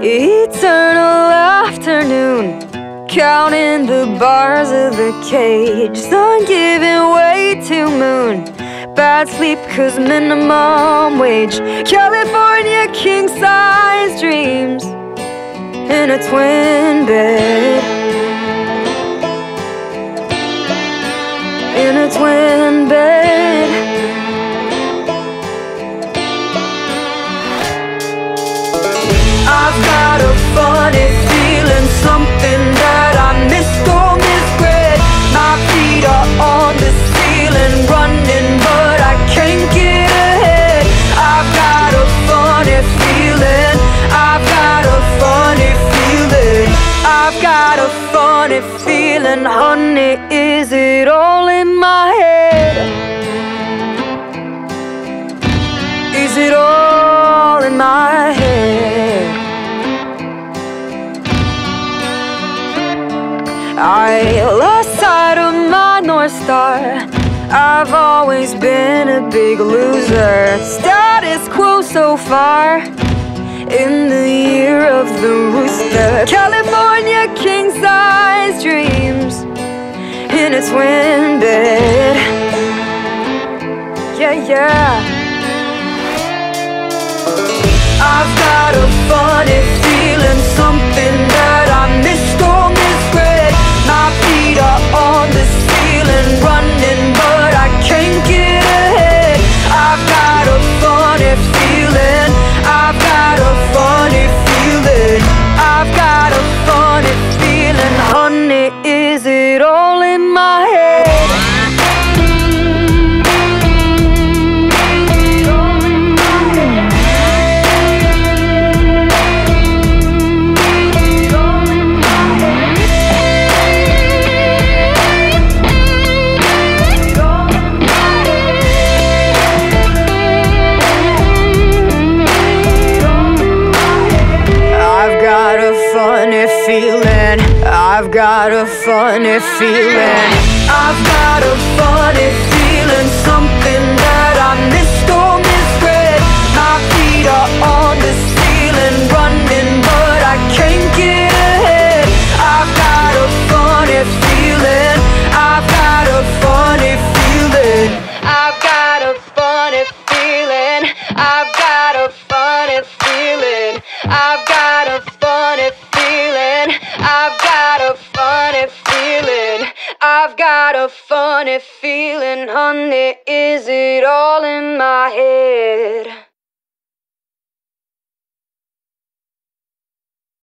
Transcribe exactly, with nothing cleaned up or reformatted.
Eternal afternoon, counting the bars of the cage. Sun giving way to moon, bad sleep cause minimum wage. California king-size dreams in a twin bed, in a twin bed. I've got a funny feeling, something that I missed or misread. My feet are on the ceiling, running but I can't get ahead. I've got a funny feeling, I've got a funny feeling, I've got a funny feeling, honey, is it all in my head? Is it all in my head? I lost sight of my North Star. I've always been a big loser. Status quo so far in the year of the rooster. California king-size dreams in a twin bed. Yeah, yeah. I've got a funny feeling, something that I missed or misread. My feet are on the ceiling, running but I can't get ahead. I've got a funny feeling, I've got a funny feeling, I've got a funny feeling, honey, is it all in my head? Feeling, I've got a funny feeling, I've got a funny feeling, something that I missed or misread. My feet are on the ceiling, running but I can't get ahead. I've got a funny feeling, I've got a funny feeling, I've got a funny feeling, I've got a funny feeling, I've got a funny feeling, I've got a funny feeling, I've got a funny feeling, honey, is it all in my head?